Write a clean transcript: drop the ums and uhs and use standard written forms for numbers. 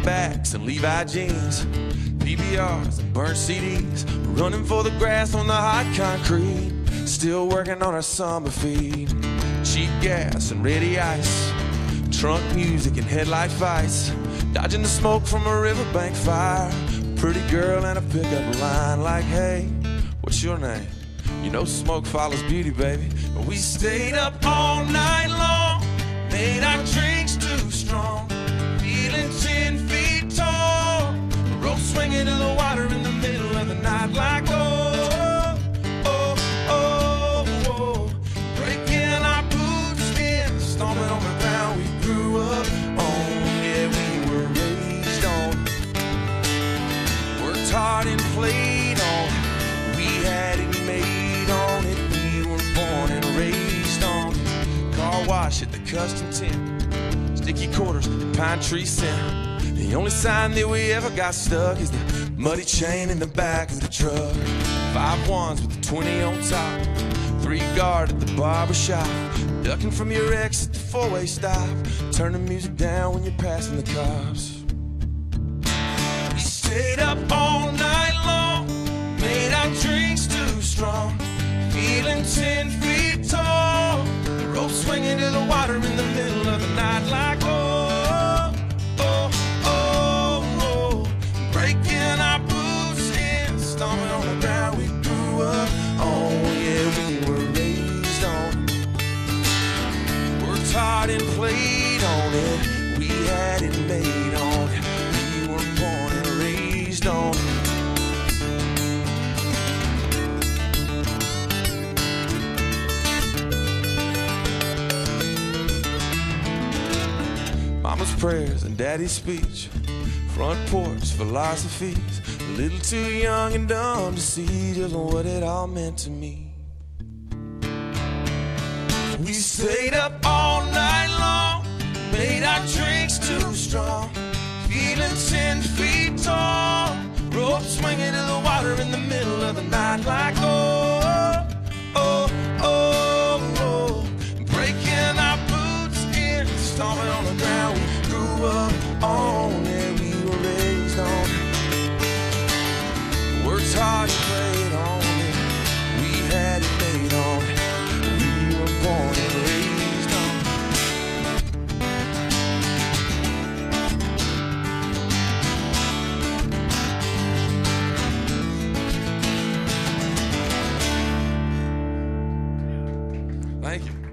backs and Levi jeans, PBRs and burnt CDs, running for the grass on the hot concrete, still working on our summer feed. Cheap gas and ready ice, trunk music and headlight fights, dodging the smoke from a riverbank fire. Pretty girl and a pickup line like, hey, what's your name? You know smoke follows beauty, baby. We stayed up all night long, made our drinks too strong, feeling 10 feet tall, rope swinging in the water in the middle of the night like, oh, oh, oh, oh, breaking our boots in, stomping on the ground we grew up on. Yeah, we were raised on, worked hard and played on, we had it made on it. We were born and raised on it. Car wash at the custom tent, sticky quarters, pine tree scent. The only sign that we ever got stuck is the muddy chain in the back of the truck. 5 ones with a 20 on top, 3 guard at the barber shop, ducking from your ex at the 4-way stop, turn the music down when you're passing the cops. We stayed up all night long, made our drinks too strong, feeling 10 feet tall, rope swinging to the water in the middle of the night like, oh, oh, oh, oh, breaking our boots in, stomping on the ground we grew up on. Yeah, we were raised on, worked hard and played on it, we had it made on it, we were born and raised on it. Mama's prayers and daddy's speech, front porch philosophies, a little too young and dumb to see just what it all meant to me. We stayed up all night long, made our drinks too strong, feeling 10 feet tall, rope swinging to the water in the middle of the night like, oh, oh, oh, oh, breaking our boots in, stomping on the ground we grew up on. Yeah, we were raised on, worked hard and played on it, we had it made on it, we were born and raised on. Thank you.